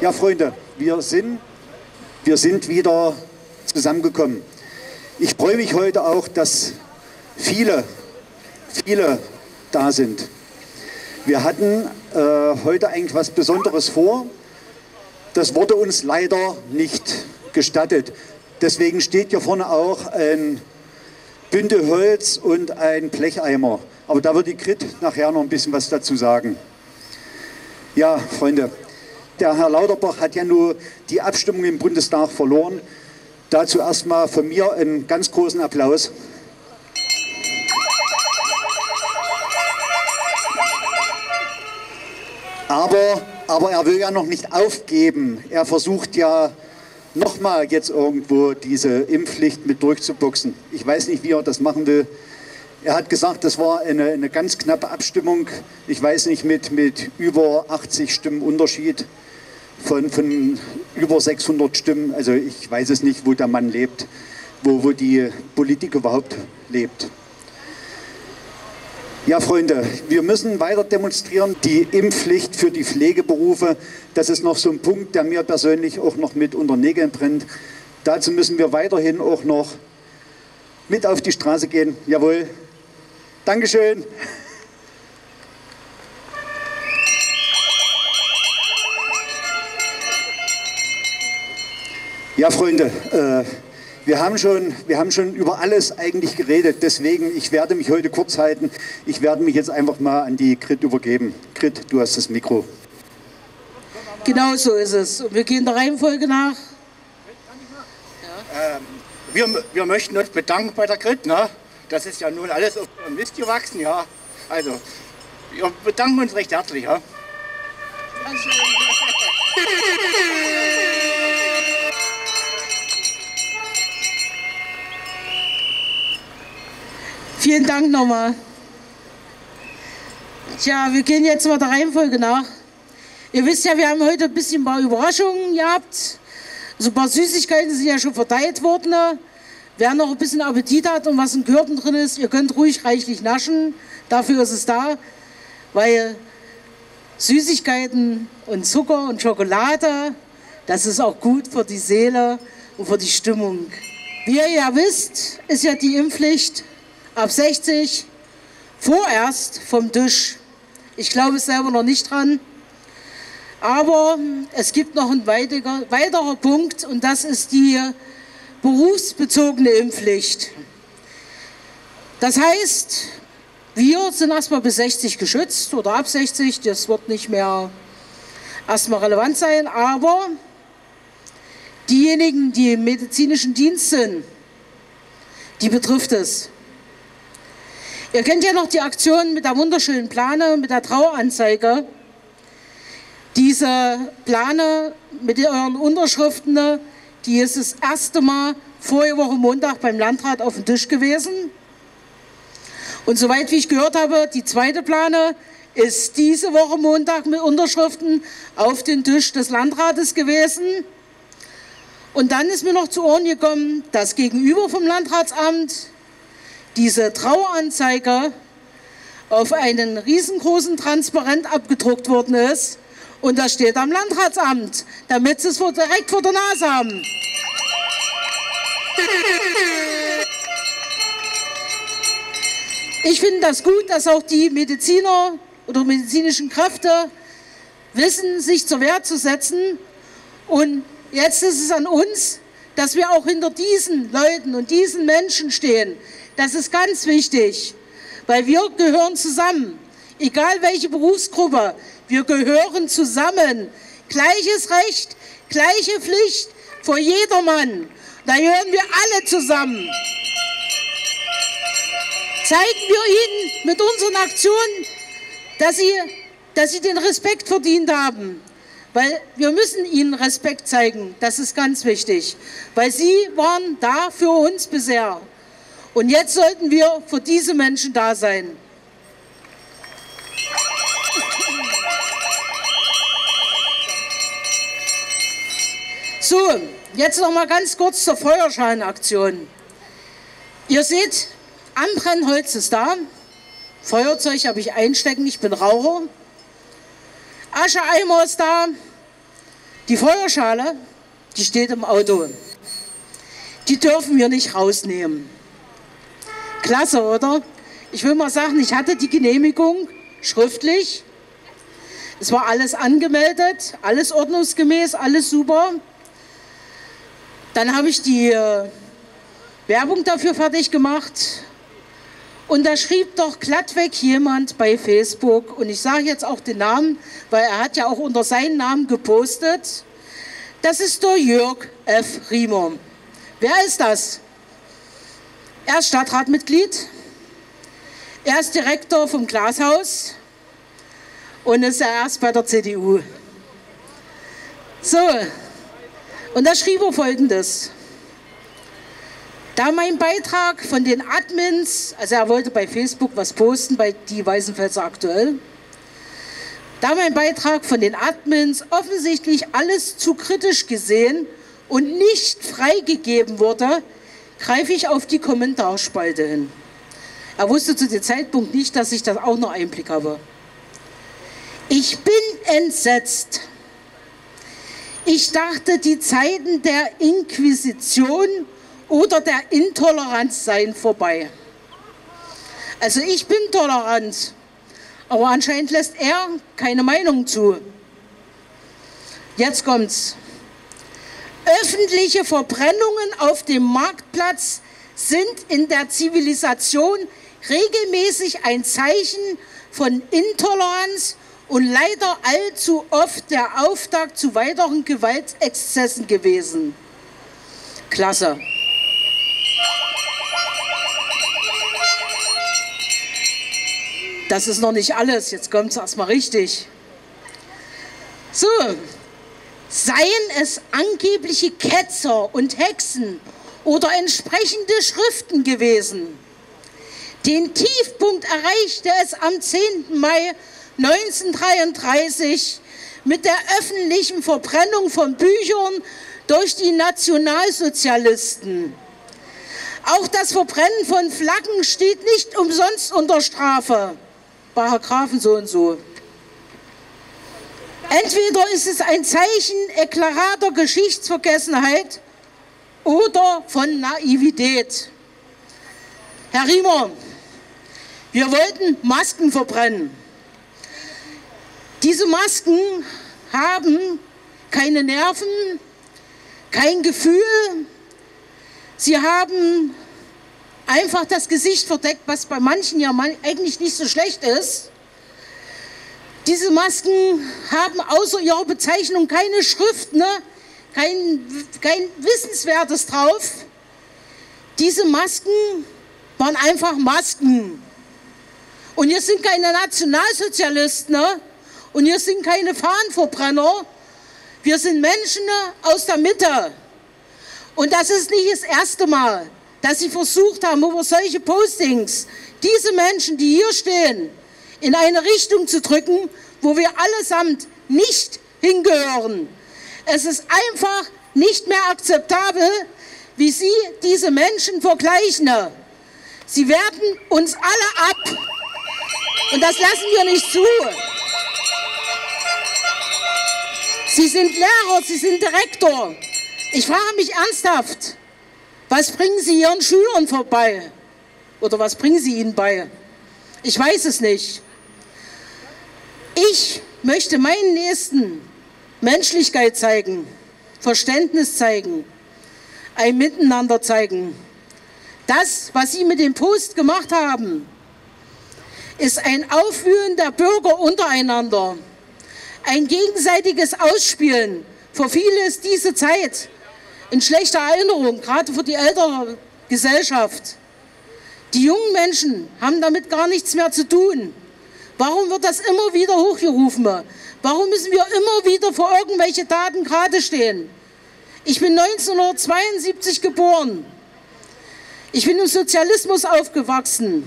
Ja, Freunde, wir sind wieder zusammengekommen. Ich freue mich heute auch, dass viele da sind. Wir hatten heute eigentlich was Besonderes vor. Das wurde uns leider nicht gestattet. Deswegen steht hier vorne auch ein Bünde Holz und ein Blecheimer. Aber da wird die Grit nachher noch ein bisschen was dazu sagen. Ja, Freunde, der Herr Lauterbach hat ja nur die Abstimmung im Bundestag verloren. Dazu erstmal von mir einen ganz großen Applaus. Aber er will ja noch nicht aufgeben. Er versucht ja nochmal jetzt irgendwo diese Impfpflicht mit durchzuboxen. Ich weiß nicht, wie er das machen will. Er hat gesagt, das war eine ganz knappe Abstimmung. Ich weiß nicht, mit über 80 Stimmen Unterschied von über 600 Stimmen. Also ich weiß es nicht, wo der Mann lebt, wo die Politik überhaupt lebt. Ja, Freunde, wir müssen weiter demonstrieren. Die Impfpflicht für die Pflegeberufe, das ist noch so ein Punkt, der mir persönlich auch noch mit unter den Nägeln brennt. Dazu müssen wir weiterhin auch noch mit auf die Straße gehen. Jawohl. Dankeschön. Ja, Freunde, wir haben schon über alles eigentlich geredet, deswegen, ich werde mich heute kurz halten. Ich werde mich jetzt einfach mal an die Grit übergeben. Grit, du hast das Mikro. Genau so ist es. Und wir gehen der Reihenfolge nach. Wir möchten uns bedanken bei der Grit, ne? Das ist ja nun alles auf Mist gewachsen, ja. Also, wir bedanken uns recht herzlich, ja. Vielen Dank nochmal. Tja, wir gehen jetzt mal der Reihenfolge nach. Ihr wisst ja, wir haben heute ein bisschen ein paar Überraschungen gehabt. So ein paar Süßigkeiten sind ja schon verteilt worden. Wer noch ein bisschen Appetit hat und was in Gürtel drin ist, ihr könnt ruhig reichlich naschen. Dafür ist es da, weil Süßigkeiten und Zucker und Schokolade, das ist auch gut für die Seele und für die Stimmung. Wie ihr ja wisst, ist ja die Impfpflicht ab 60 vorerst vom Tisch. Ich glaube selber noch nicht dran. Aber es gibt noch ein weiterer Punkt und das ist die berufsbezogene Impfpflicht. Das heißt, wir sind erstmal bis 60 geschützt oder ab 60, das wird nicht mehr erstmal relevant sein, aber diejenigen, die im medizinischen Dienst sind, die betrifft es. Ihr kennt ja noch die Aktion mit der wunderschönen Plane, mit der Traueranzeige. Diese Plane mit euren Unterschriften, die ist das erste Mal vorige Woche Montag beim Landrat auf dem Tisch gewesen. Und soweit wie ich gehört habe, die zweite Plane ist diese Woche Montag mit Unterschriften auf den Tisch des Landrates gewesen. Und dann ist mir noch zu Ohren gekommen, dass gegenüber vom Landratsamt diese Traueranzeige auf einen riesengroßen Transparent abgedruckt worden ist. Und das steht am Landratsamt, damit sie es direkt vor der Nase haben. Ich finde das gut, dass auch die Mediziner oder medizinischen Kräfte wissen, sich zur Wehr zu setzen. Und jetzt ist es an uns, dass wir auch hinter diesen Leuten und diesen Menschen stehen. Das ist ganz wichtig, weil wir gehören zusammen. Egal welche Berufsgruppe, wir gehören zusammen. Gleiches Recht, gleiche Pflicht vor jedermann. Da gehören wir alle zusammen. Zeigen wir ihnen mit unseren Aktionen, dass sie den Respekt verdient haben. Weil wir müssen ihnen Respekt zeigen, das ist ganz wichtig. Weil sie waren da für uns bisher. Und jetzt sollten wir für diese Menschen da sein. So, jetzt noch mal ganz kurz zur Feuerscheinaktion. Ihr seht, Anbrennholz ist da, Feuerzeug habe ich einstecken, ich bin Raucher. Ascheeimer ist da, Die Feuerschale, die steht im Auto. Die dürfen wir nicht rausnehmen. Klasse, oder? Ich will mal sagen, ich hatte die Genehmigung schriftlich. Es war alles angemeldet, alles ordnungsgemäß, alles super. Dann habe ich die Werbung dafür fertig gemacht. Und da schrieb doch glattweg jemand bei Facebook, und ich sage jetzt auch den Namen, weil er hat ja auch unter seinen Namen gepostet, das ist der Jörg F. Riemer. Wer ist das? Er ist Stadtratmitglied, er ist Direktor vom Glashaus und ist ja erst bei der CDU. So, und da schrieb er Folgendes. Da mein Beitrag von den Admins, also er wollte bei Facebook was posten, bei die Weißenfelser aktuell, da mein Beitrag von den Admins offensichtlich alles zu kritisch gesehen und nicht freigegeben wurde, greife ich auf die Kommentarspalte hin. Er wusste zu dem Zeitpunkt nicht, dass ich das auch noch Einblick habe. Ich bin entsetzt. Ich dachte, die Zeiten der Inquisition oder der Intoleranz seien vorbei. Also ich bin tolerant, aber anscheinend lässt er keine Meinung zu. Jetzt kommt's. Öffentliche Verbrennungen auf dem Marktplatz sind in der Zivilisation regelmäßig ein Zeichen von Intoleranz und leider allzu oft der Auftakt zu weiteren Gewaltexzessen gewesen. Klasse. Das ist noch nicht alles, jetzt kommt es erstmal richtig. So, seien es angebliche Ketzer und Hexen oder entsprechende Schriften gewesen. Den Tiefpunkt erreichte es am 10. Mai 1933 mit der öffentlichen Verbrennung von Büchern durch die Nationalsozialisten. Auch das Verbrennen von Flaggen steht nicht umsonst unter Strafe. Paragraphen so und so. Entweder ist es ein Zeichen eklarater Geschichtsvergessenheit oder von Naivität. Herr Riemer, wir wollten Masken verbrennen. Diese Masken haben keine Nerven, kein Gefühl. Sie haben einfach das Gesicht verdeckt, was bei manchen ja eigentlich nicht so schlecht ist. Diese Masken haben außer ihrer Bezeichnung keine Schrift, ne? kein Wissenswertes drauf. Diese Masken waren einfach Masken. Und hier sind keine Nationalsozialisten, ne? Und hier sind keine Fahnenverbrenner. Wir sind Menschen aus der Mitte. Und das ist nicht das erste Mal, dass sie versucht haben, über solche Postings diese Menschen, die hier stehen, in eine Richtung zu drücken, wo wir allesamt nicht hingehören. Es ist einfach nicht mehr akzeptabel, wie Sie diese Menschen vergleichen. Sie werten uns alle ab. Und das lassen wir nicht zu. Sie sind Lehrer, Sie sind Direktor. Ich frage mich ernsthaft, was bringen Sie Ihren Schülern vorbei? Oder was bringen Sie ihnen bei? Ich weiß es nicht. Ich möchte meinen Nächsten Menschlichkeit zeigen, Verständnis zeigen, ein Miteinander zeigen. Das, was Sie mit dem Post gemacht haben, ist ein Aufwühlen der Bürger untereinander, ein gegenseitiges Ausspielen. Für viele ist diese Zeit in schlechter Erinnerung, gerade für die ältere Gesellschaft. Die jungen Menschen haben damit gar nichts mehr zu tun. Warum wird das immer wieder hochgerufen? Warum müssen wir immer wieder vor irgendwelche Taten gerade stehen? Ich bin 1972 geboren. Ich bin im Sozialismus aufgewachsen.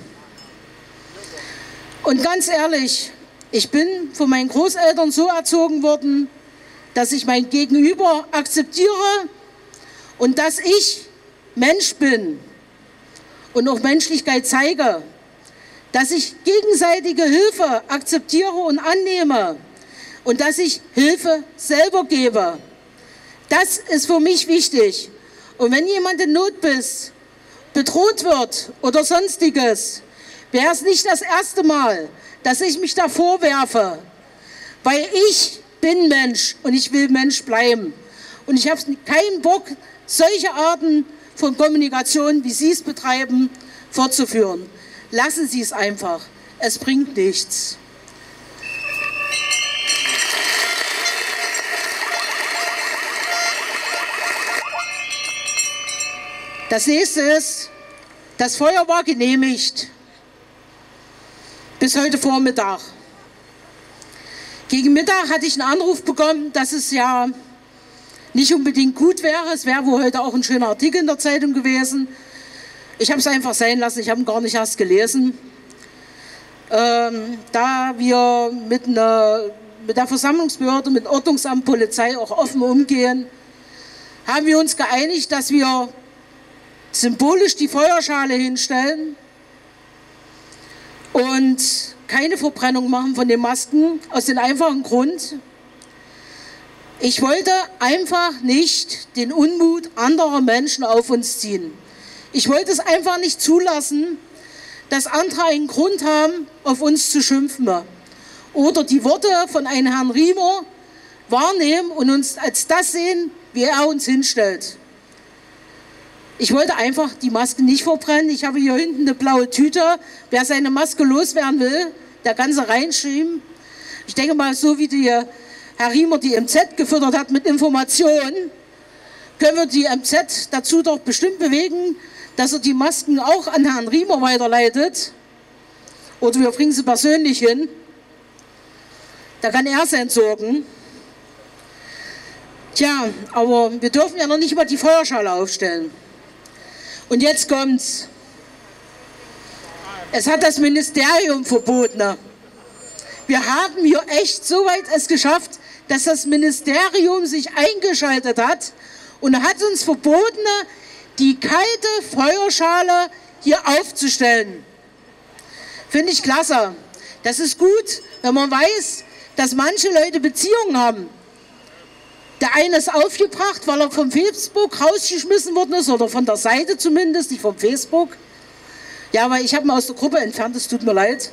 Und ganz ehrlich, ich bin von meinen Großeltern so erzogen worden, dass ich mein Gegenüber akzeptiere und dass ich Mensch bin und auch Menschlichkeit zeige, dass ich gegenseitige Hilfe akzeptiere und annehme und dass ich Hilfe selber gebe. Das ist für mich wichtig. Und wenn jemand in Not bedroht wird oder sonstiges, wäre es nicht das erste Mal, dass ich mich da vorwerfe, weil ich bin Mensch und ich will Mensch bleiben. Und ich habe keinen Bock, solche Arten von Kommunikation, wie Sie es betreiben, fortzuführen. Lassen Sie es einfach. Es bringt nichts. Das nächste ist, das Feuer war genehmigt. Bis heute Vormittag. Gegen Mittag hatte ich einen Anruf bekommen, dass es ja nicht unbedingt gut wäre. Es wäre wohl heute auch ein schöner Artikel in der Zeitung gewesen. Ich habe es einfach sein lassen, ich habe ihn gar nicht erst gelesen. Da wir mit der Versammlungsbehörde, mit Ordnungsamt, Polizei auch offen umgehen, haben wir uns geeinigt, dass wir symbolisch die Feuerschale hinstellen und keine Verbrennung machen von den Masken, aus dem einfachen Grund, ich wollte einfach nicht den Unmut anderer Menschen auf uns ziehen. Ich wollte es einfach nicht zulassen, dass andere einen Grund haben, auf uns zu schimpfen oder die Worte von einem Herrn Riemer wahrnehmen und uns als das sehen, wie er uns hinstellt. Ich wollte einfach die Maske nicht verbrennen. Ich habe hier hinten eine blaue Tüte. Wer seine Maske loswerden will, der kann sie reinschieben. Ich denke mal, so wie Herr Riemer die MZ gefüttert hat mit Informationen, können wir die MZ dazu doch bestimmt bewegen, dass er die Masken auch an Herrn Riemer weiterleitet. Oder wir bringen sie persönlich hin. Da kann er sie entsorgen. Tja, aber wir dürfen ja noch nicht mal die Feuerschale aufstellen. Und jetzt kommt's. Es hat das Ministerium verboten. Wir haben hier echt so weit es geschafft, dass das Ministerium sich eingeschaltet hat und hat uns verboten, die kalte Feuerschale hier aufzustellen. Finde ich klasse. Das ist gut, wenn man weiß, dass manche Leute Beziehungen haben. Der eine ist aufgebracht, weil er vom Facebook rausgeschmissen worden ist, oder von der Seite zumindest, nicht vom Facebook. Ja, weil ich habe ihn aus der Gruppe entfernt, es tut mir leid.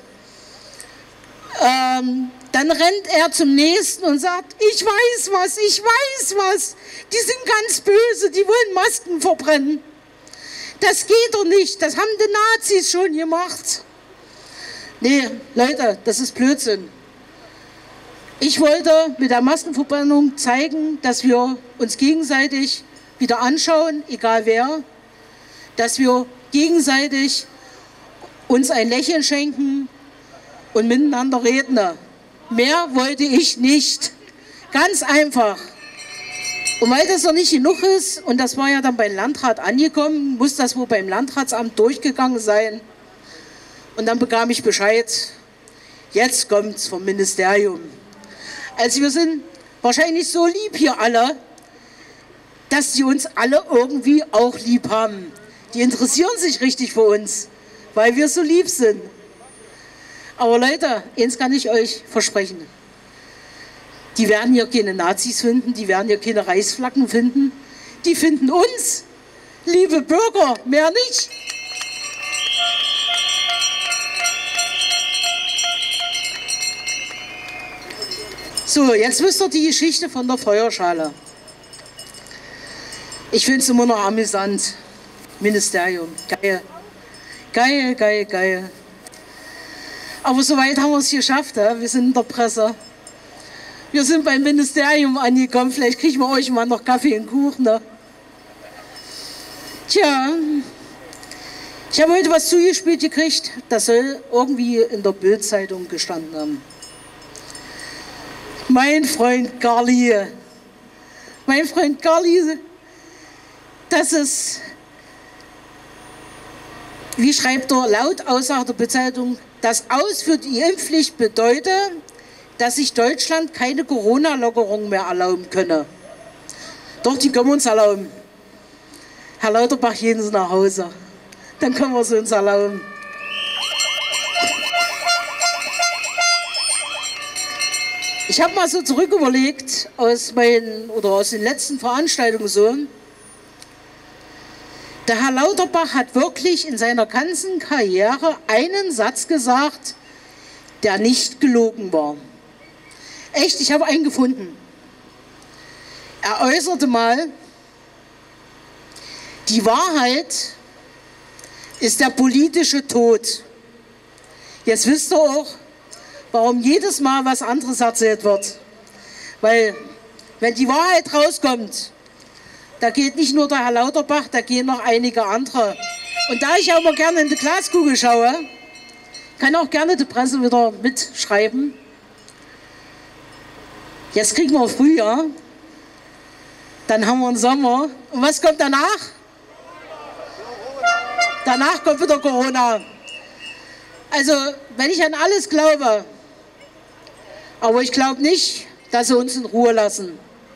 Dann rennt er zum Nächsten und sagt, ich weiß was, die sind ganz böse, die wollen Masken verbrennen. Das geht doch nicht, das haben die Nazis schon gemacht. Nee, Leute, das ist Blödsinn. Ich wollte mit der Maskenverbrennung zeigen, dass wir uns gegenseitig wieder anschauen, egal wer, dass wir gegenseitig uns ein Lächeln schenken und miteinander reden. Mehr wollte ich nicht. Ganz einfach. Und weil das noch nicht genug ist, und das war ja dann beim Landrat angekommen, muss das wohl beim Landratsamt durchgegangen sein. Und dann bekam ich Bescheid, jetzt kommt's vom Ministerium. Also wir sind wahrscheinlich so lieb hier alle, dass sie uns alle irgendwie auch lieb haben. Die interessieren sich richtig für uns, weil wir so lieb sind. Aber Leute, eins kann ich euch versprechen. Die werden hier keine Nazis finden, die werden hier keine Reichsflaggen finden. Die finden uns, liebe Bürger, mehr nicht. So, jetzt wisst ihr die Geschichte von der Feuerschale. Ich finde es immer noch amüsant. Ministerium, geil. Geil, geil, geil. Aber soweit haben wir es geschafft. Wir sind in der Presse. Wir sind beim Ministerium angekommen. Vielleicht kriegen wir euch mal noch Kaffee und Kuchen. Ne? Tja, ich habe heute was zugespielt gekriegt. Das soll irgendwie in der Bild-Zeitung gestanden haben. Mein Freund Garli, das ist, wie schreibt er laut Aussage der Bild-Zeitung, das Aus für die Impfpflicht bedeutet, dass sich Deutschland keine Corona-Lockerung mehr erlauben könne. Doch, die können wir uns erlauben. Herr Lauterbach, gehen Sie nach Hause. Dann können wir es uns erlauben. Ich habe mal so zurücküberlegt aus den letzten Veranstaltungen so. Der Herr Lauterbach hat wirklich in seiner ganzen Karriere einen Satz gesagt, der nicht gelogen war. Echt, ich habe einen gefunden. Er äußerte mal, die Wahrheit ist der politische Tod. Jetzt wisst ihr auch, warum jedes Mal was anderes erzählt wird. Weil, wenn die Wahrheit rauskommt, da geht nicht nur der Herr Lauterbach, da gehen noch einige andere. Und da ich auch mal gerne in die Glaskugel schaue, kann auch gerne die Presse wieder mitschreiben. Jetzt kriegen wir Frühjahr, dann haben wir einen Sommer. Und was kommt danach? Danach kommt wieder Corona. Also, wenn ich an alles glaube, aber ich glaube nicht, dass sie uns in Ruhe lassen.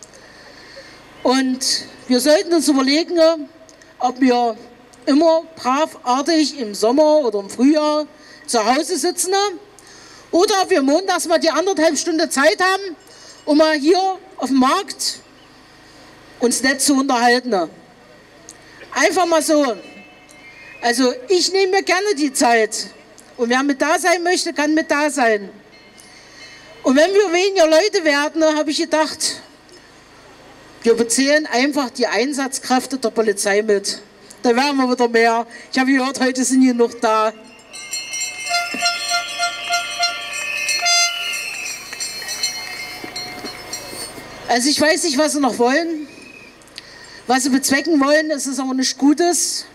Und wir sollten uns überlegen, ob wir immer bravartig im Sommer oder im Frühjahr zu Hause sitzen oder ob wir montags mal die 1,5 Stunden Zeit haben, um mal hier auf dem Markt uns nett zu unterhalten. Einfach mal so. Also ich nehme mir gerne die Zeit. Und wer mit da sein möchte, kann mit da sein. Und wenn wir weniger Leute werden, habe ich gedacht, wir bezählen einfach die Einsatzkräfte der Polizei mit. Da werden wir wieder mehr. Ich habe gehört, heute sind hier noch da. Also ich weiß nicht, was sie noch wollen, was sie bezwecken wollen. Es ist aber nicht Gutes.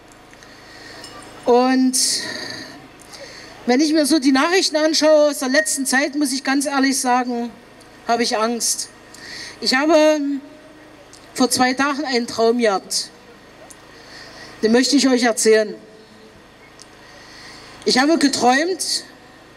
Und wenn ich mir so die Nachrichten anschaue aus der letzten Zeit, muss ich ganz ehrlich sagen, habe ich Angst. Ich habe vor 2 Tagen einen Traum gehabt. Den möchte ich euch erzählen. Ich habe geträumt,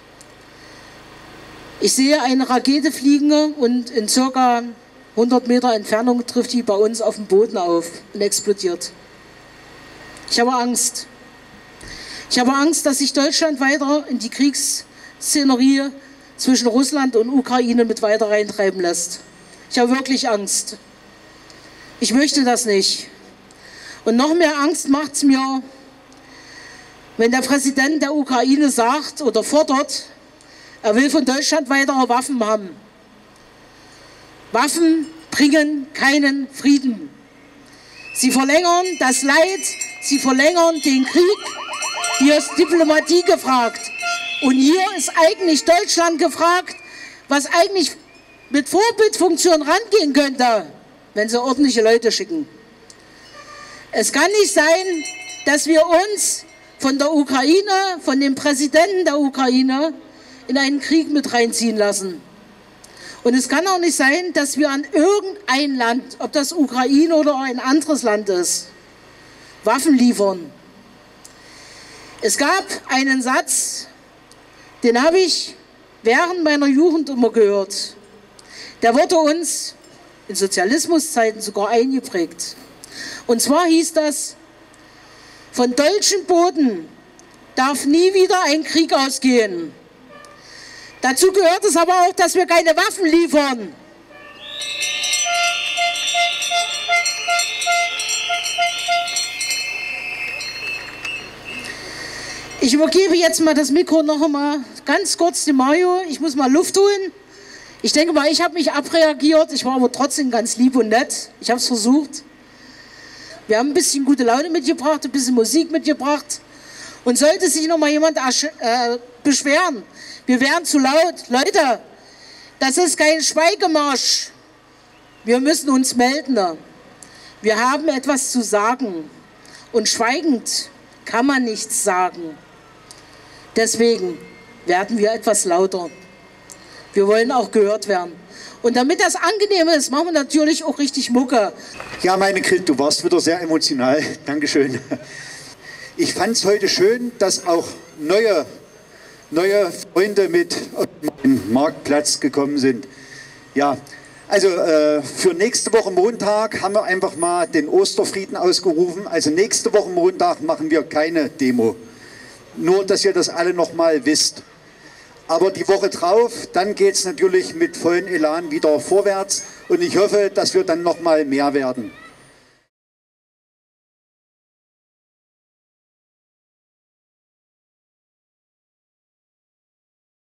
ich sehe eine Rakete fliegen und in ca. 100 Meter Entfernung trifft die bei uns auf dem Boden auf und explodiert. Ich habe Angst. Ich habe Angst, dass sich Deutschland weiter in die Kriegsszenerie zwischen Russland und Ukraine mit weiter reintreiben lässt. Ich habe wirklich Angst. Ich möchte das nicht. Und noch mehr Angst macht es mir, wenn der Präsident der Ukraine sagt oder fordert, er will von Deutschland weitere Waffen haben. Waffen bringen keinen Frieden. Sie verlängern das Leid, sie verlängern den Krieg. Hier ist Diplomatie gefragt. Und hier ist eigentlich Deutschland gefragt, was eigentlich mit Vorbildfunktion rangehen könnte, wenn sie ordentliche Leute schicken. Es kann nicht sein, dass wir uns von der Ukraine, von dem Präsidenten der Ukraine, in einen Krieg mit reinziehen lassen. Und es kann auch nicht sein, dass wir an irgendein Land, ob das Ukraine oder ein anderes Land ist, Waffen liefern. Es gab einen Satz, den habe ich während meiner Jugend immer gehört. Der wurde uns in Sozialismuszeiten sogar eingeprägt. Und zwar hieß das, von deutschem Boden darf nie wieder ein Krieg ausgehen. Dazu gehört es aber auch, dass wir keine Waffen liefern. Ich übergebe jetzt mal das Mikro noch einmal ganz kurz dem Mario. Ich muss mal Luft holen. Ich denke mal, ich habe mich abreagiert. Ich war aber trotzdem ganz lieb und nett. Ich habe es versucht. Wir haben ein bisschen gute Laune mitgebracht, ein bisschen Musik mitgebracht. Und sollte sich noch mal jemand beschweren, wir wären zu laut. Leute, das ist kein Schweigemarsch. Wir müssen uns melden. Wir haben etwas zu sagen. Und schweigend kann man nichts sagen. Deswegen werden wir etwas lauter. Wir wollen auch gehört werden. Und damit das angenehm ist, machen wir natürlich auch richtig Mucke. Ja, meine Grit, du warst wieder sehr emotional. Dankeschön. Ich fand es heute schön, dass auch neue Freunde mit auf den Marktplatz gekommen sind. Ja, also für nächste Woche Montag haben wir einfach mal den Osterfrieden ausgerufen. Also nächste Woche Montag machen wir keine Demo. Nur, dass ihr das alle noch mal wisst. Aber die Woche drauf, dann geht es natürlich mit vollem Elan wieder vorwärts. Und ich hoffe, dass wir dann noch mal mehr werden.